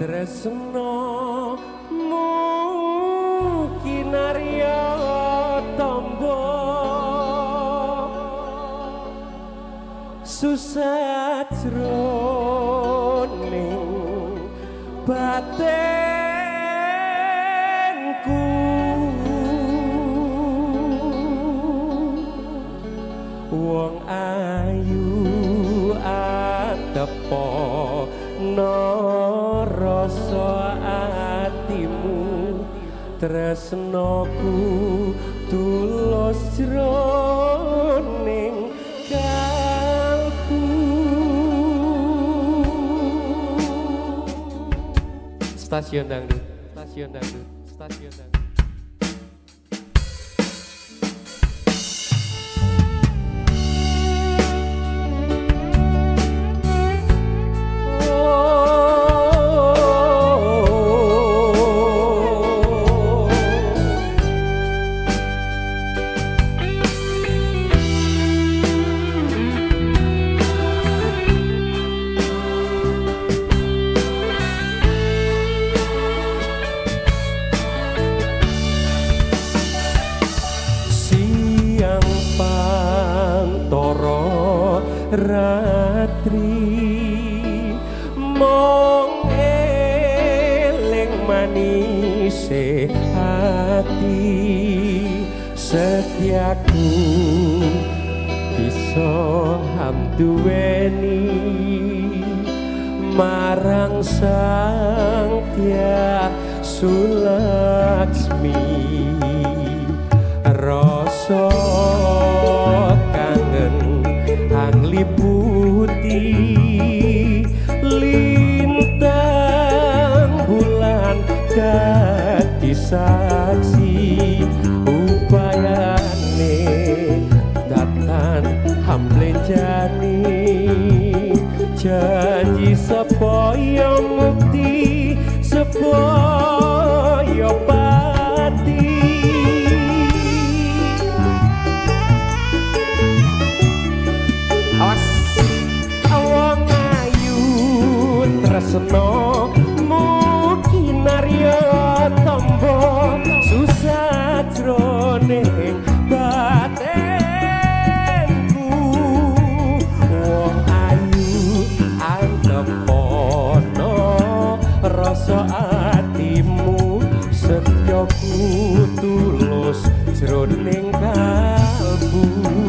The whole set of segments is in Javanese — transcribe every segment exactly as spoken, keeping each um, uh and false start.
tresno mungkin arya tombo susah jroning batinku wong ayu atepo no rasa atimu tresnoku tulus jroning kalbu. Stasiun dangdut, stasiun dangdut, stasiun dangdut. Ratri mong eling manise hati setiaku bisa hamduweni marang sang Hyang Sulaksmi rasa liputi lintang bulan dadi saksi upayane datan hamblenjani janji supaya mukti supaya pati awang ayu tresno mungkin arya tombo susah jroning batinku wong ayu antepono rasa atimu setyaku tulus jroning kalbu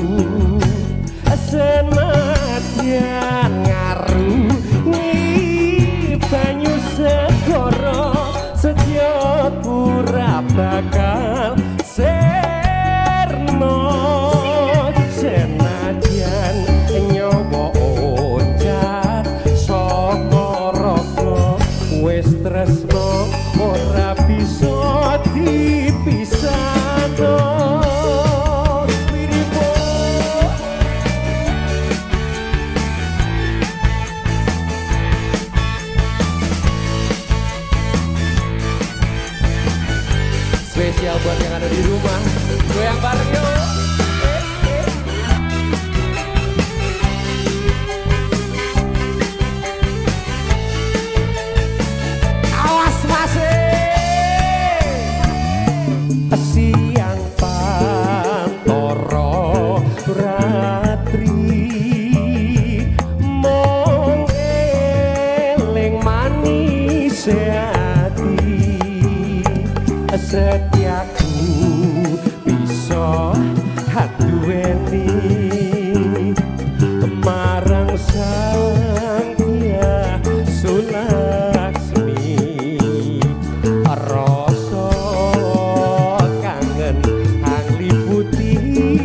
senadyan ngarungi banyu segara setyaku ra bakal serno senadyan nyoba oncat saka raga wis tresno ora bisa dipisahno. Spesial buat yang ada di rumah, goyang bareng yuk. Awas masih siang pantoro ratri mong eling manis hati setiaku bisa haduweni marang sang Hyang Sulaksmi rasa kangen angliputi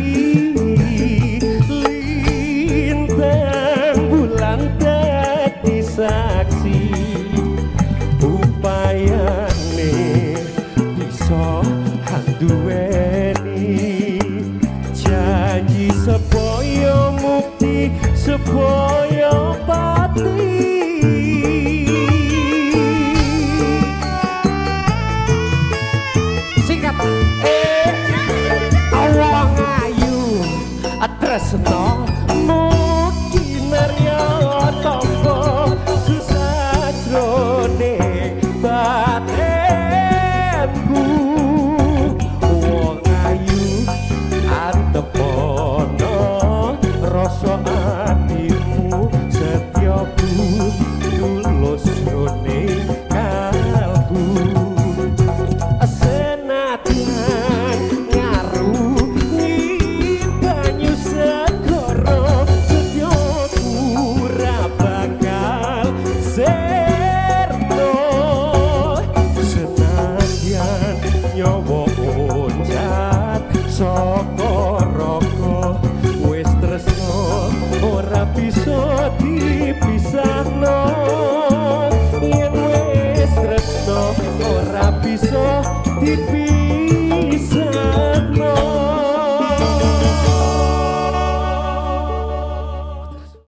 lintang bulan dadi saksi upayane duweni janji supaya mukti supaya pati singkat eh awang ayu tresno